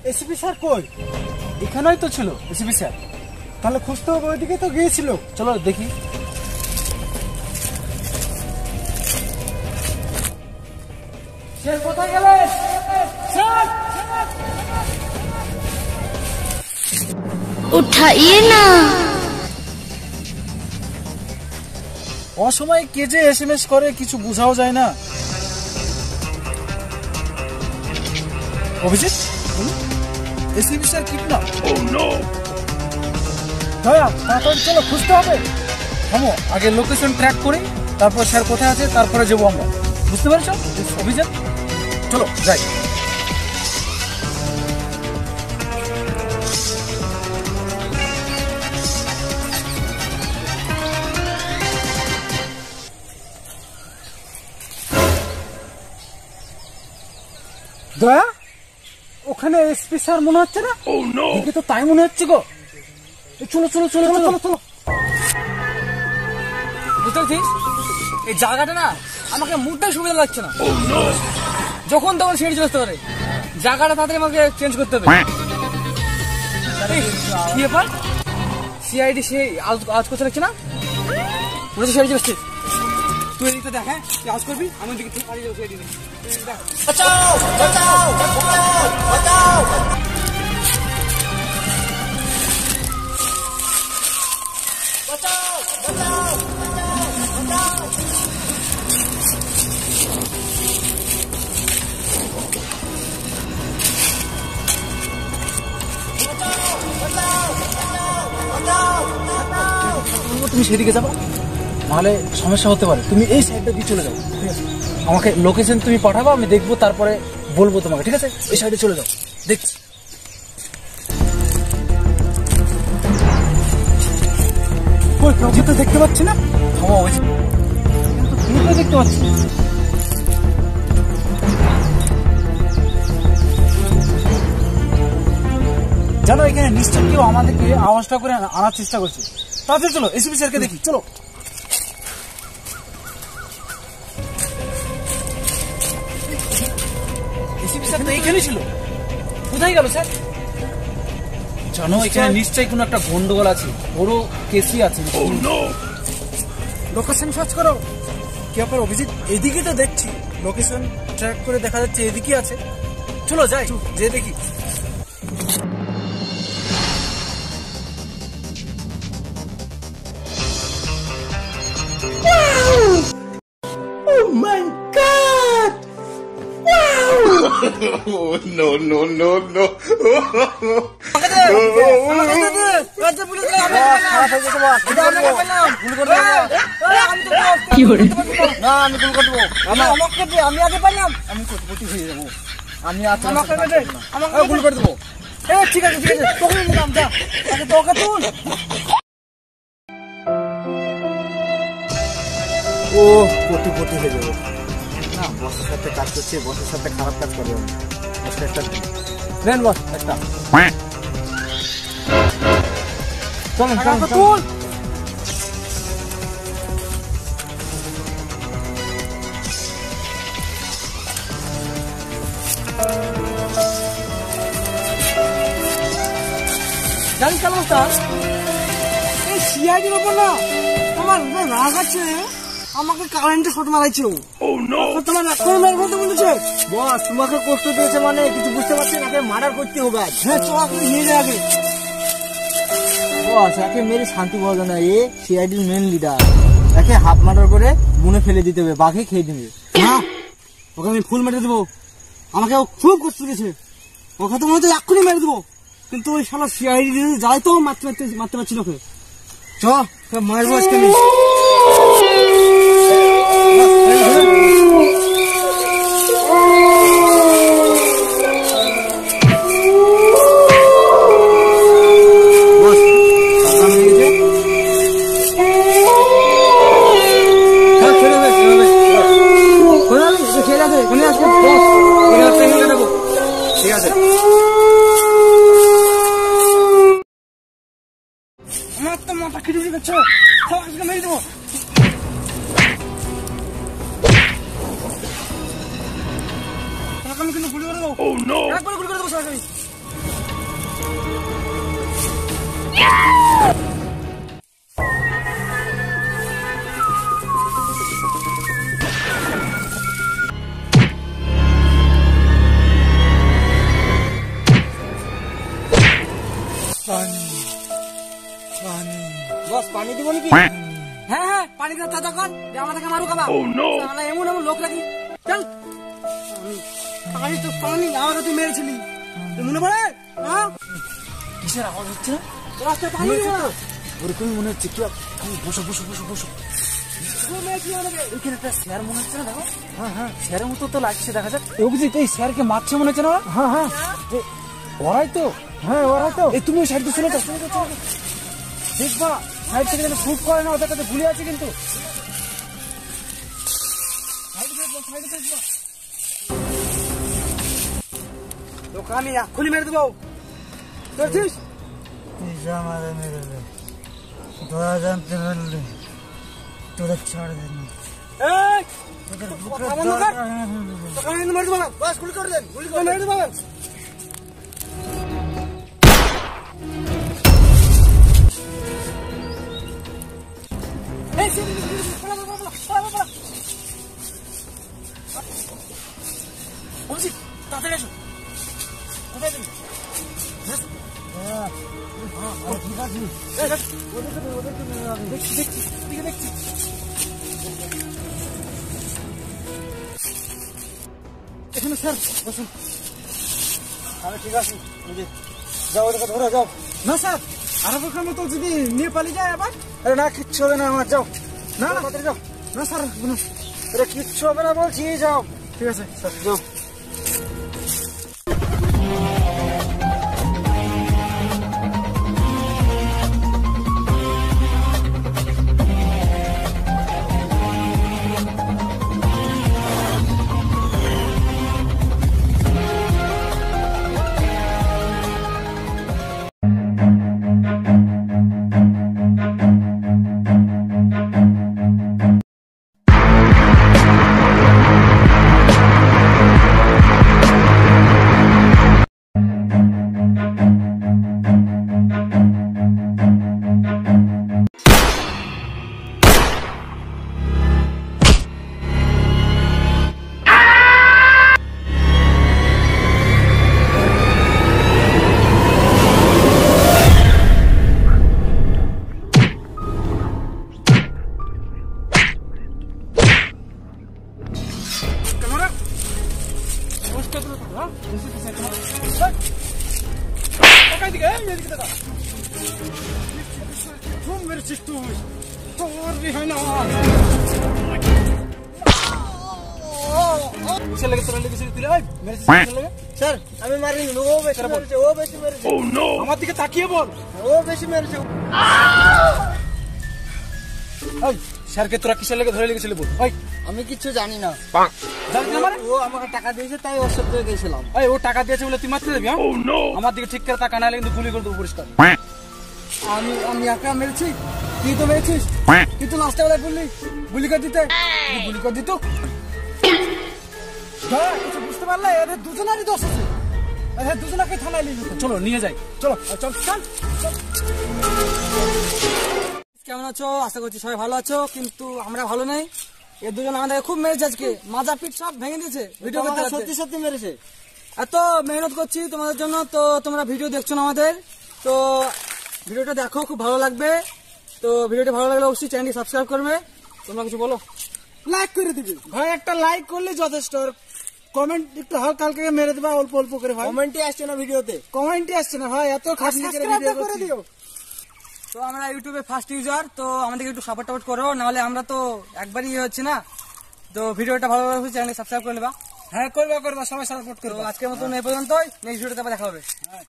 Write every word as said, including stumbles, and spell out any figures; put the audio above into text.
ACP sir কই? এখানেই তো ছিল এসিপি স্যার। তাহলে খুঁজতে হবে, ওইদিকে তো গিয়েছিল। চলো দেখি। স্যার কোথায় গেলেন? স্যার উঠাইয়ে না। অসময়ে কে যে এসএমএস করে কিছু বোঝাও যায় না। Abhijit, ACP sir kidnap. Oh no. Daya, তাড়াতাড়ি চলো, খুঁজতে হবে। থামো, আগে লোকেশন ট্র্যাক করি, তারপর স্যার কোথায় আছে তারপরে যাবো আমরা। বুঝতে পারছো অভিজিৎ? চলো যাই। দয়া, ওখানে এসপি স্যার মনে হচ্ছে না? দেখে তো তাই মনে হচ্ছে গো। চলো চলো চলো চলো চলো চলো। বুঝতে পারছিস, এই জায়গাটা না আমাকে মুডটাই সুবিধা লাগছে না। যখন তখন সিঁড়ি চলে আসতে পারে। জায়গাটা তাড়াতাড়ি আমাকে চেঞ্জ করতে হবে। কি ব্যাপার, সিআইডি সে আজ করতে লাগছে না? মনে হচ্ছে সিআইডি চলে আসছিস। তুই এদিকটা দেখ, হ্যাঁ তুই আজ করবি, আমি দিকে ঠিক পালিয়ে যাবো সিআইডি। বাঁচাও বাঁচাও বাঁচাও বাঁচাও। তুমি সেদিকে যাবো, নাহলে সমস্যা হতে পারে। তুমি এই সাইডটা দিয়ে চলে যাও, ঠিক আছে? আমাকে লোকেশন তুমি পাঠাবো, আমি দেখবো, তারপরে বলবো তোমাকে, ঠিক আছে? এই সাইডে চলে যাও, দেখছি। ওই তো দেখতে পাচ্ছি না। হ্যাঁ ওই তুমি তো দেখতে পাচ্ছি। জানো, এখানে নিশ্চয় কেউ আমাদেরকে আওয়াজটা করে আনার চেষ্টা করছে। তাড়াতাড়ি চলো, এসিপি স্যারকে দেখি, চলো। এসিপি স্যার তো এইখানেই ছিল, কোথায় গেল স্যার? জানো, এখানে নিশ্চয়ই কোনো একটা গন্ডগোল আছে, বড় কেসই আছে। লোকেশন সার্চ করো। কি ব্যাপার অভিজিৎ? এদিকে তো দেখছি, লোকেশন ট্র্যাক করে দেখা যাচ্ছে এদিকে আছে। চলো যাই, যে দেখি। Oh no no no no! আমি আগে পারলাম, আমি কোটি হয়ে যাবো। আমি আমাকে গুল করে দেবো। ঠিক আছে ঠিক আছে, তোকে নিলাম, যা তোকে তুল। ও কোটি কোটি হয়ে যাবো না। বসের সাথে কাজ করছে, বসের সাথে খারাপ কাজ করবে। বসে একটা দেন, বস একটা চলেন চলেন। জানিস কেন এই সিআইডির ওপর না আমার রাগ আছে। আমাকে কারেন্টে শট মারাইছে ও। তোমার এখন মেরে বলতে বলেছে বস, তোমাকে কষ্ট দিয়েছে মানে কিছু বুঝতে পারছি না। মার্ডার করতে হবে। হ্যাঁ চল নিয়ে যায় আগে। বস, একে মেরে শান্তি পাওয়া যায় না। এ সিআইডির মেন লিডার, একে হাফ মার্ডার করে বুনে ফেলে দিতে হবে, বাঘে খেয়ে দেবে। হ্যাঁ, ওকে আমি ফুল মেরে দেবো। আমাকে ও খুব কষ্ট দিয়েছে, ওকে তো মনে হচ্ছে এক্ষুনি মেরে দেবো। কিন্তু ওই শালা সিআইডি যাই তো মারতে মারতে মারতে পারছিল ওকে। চ মারবো আজকে আমি। ঠিক আছে, আমার তো মাথা খিচুড়ি করছে, সবাইকে মেরে দেবো। আমি কিন্তু গুলি করে দেবো, একবার গুলি করে দেবো সবাইকে। পানি পানি বস পানি দিব নাকি? হ্যাঁ হ্যাঁ পানি দাও ততক্ষণ যে আমাদেরকে মারুক আবার। আমরা এমন এমন লোক রাখি চল। পানি তো পানি আমাকে তুই মেরেছিলি তুই মনে পড়ে? হ্যাঁ কিসের আওয়াজ হচ্ছে না? রাস্তায় পানি দিব না। ওরকমই মনে হচ্ছে কি বসো বসো বসো বসো তুই মেরেছিলি আমাকে। এখানে একটা স্যার মনে হচ্ছে না দেখো হ্যাঁ হ্যাঁ স্যারের মতো তো লাগছে দেখা যাক অভিজিৎ এই স্যারকে মারছে মনে হচ্ছে না হ্যাঁ হ্যাঁ ওরাই তো হ্যাঁ ওরাই তো এই তুমি সাইড দিয়ে চলে যাও চলে যাও চলে যাও দেখবা সাইড থেকে যেন শুট করে না ওদের কাছে ভুলে আছে কিন্তু সাইডে দেখবো সাইডে দেখবো তোকে আমি এক্ষুনি মেরে দেবো বুঝছিস? আমাদের মেরে দেবে তোরা জানতে পারলে তোরা ছাড় দেন এই কথা বন্ধ কর। তোকে আমি মেরে দেবো না। বাস গুলি করে দেন গুলি করে মেরে দেবো। এই সে পালা পালা পালা পালা। অভিজিৎ তাড়াতাড়ি এসো কোথায় তুমি ঠিক আছে দেখছি দেখছি দিকে দেখছি এখানে স্যার বসুন আমি ঠিক আছি যাও ওদেরকে ধরে যাও। না স্যার আরবের মতো যদি নিয়ে পালিয়ে যায় আবার আরে না কিচ্ছু হবে না আমার যাও না না তাড়াতাড়ি যাও। না স্যার আরে কিচ্ছু হবে না বলছি যাও। ঠিক আছে স্যার যাও। স্যার আমি মারিনি ও বেশি মেরেছে ও বেশি মেরেছে আমার দিকে তাকিয়ে বল ও বেশি মেরেছে। স্যারকে তোরা কিসের লেগে ধরে লেগেছিলি বল আমি কিচ্ছু জানি না। জানিস না মানে ও আমাকে টাকা দিয়েছে তাই ওর সাথে গেছিলাম। এই ও টাকা দিয়েছে বলে তুই মারতে দেবি হ্যাঁ আমার দিকে ঠিক করে টাকা না কিন্তু গুলি করে দেবো পরিষ্কার আমি আমি একা মেরেছি তুই তো মেরেছিস তুই তো লাস্টে বেলায় বললি গুলি করে দিতে তুই গুলি করে দিত। হ্যাঁ কিছু বুঝতে পারলে এদের দুজনারই দোষ আছে এদের দুজনাকে থানায় নিয়ে যেতে চলো নিয়ে যাই চলো চল চল কেমন আছো? আশা করছি সবাই ভালো আছো কিন্তু আমরা ভালো নেই। এ দুজন আমাদের খুব মেরেছে আজকে মাজা পিঠ সব ভেঙে দিয়েছে ভিডিও করতে করতে। সত্যি সত্যি মেরেছে এত মেহনত করছি তোমাদের জন্য তো তোমরা ভিডিও দেখছো না আমাদের তো ভিডিওটা দেখো খুব ভালো লাগবে। তো ভিডিওটা ভালো লাগলে অবশ্যই চ্যানেলটি সাবস্ক্রাইব করবে। তোমরা কিছু বলো। লাইক করে দিবি ভাই একটা লাইক করলে যথেষ্ট কমেন্ট একটু হালকা হালকা মেরে দেবা অল্প অল্প করে ভাই কমেন্টই আসছে না ভিডিওতে কমেন্টই আসছে না ভাই এত খাটনি করে ভিডিও করে দিও। তো আমরা ইউটিউবে ফার্স্ট ইউজার তো আমাদেরকে একটু সাপোর্ট টাপোর্ট করো নাহলে আমরা তো একবারই ইয়ে হচ্ছে না। তো ভিডিওটা ভালো লাগলে চ্যানেলটি সাবস্ক্রাইব করে নেবা। হ্যাঁ করবা করবা সবাই সাপোর্ট তো করবা আজকের মতন এই পর্যন্তই নেক্সট ভিডিওতে আবার দেখা হবে।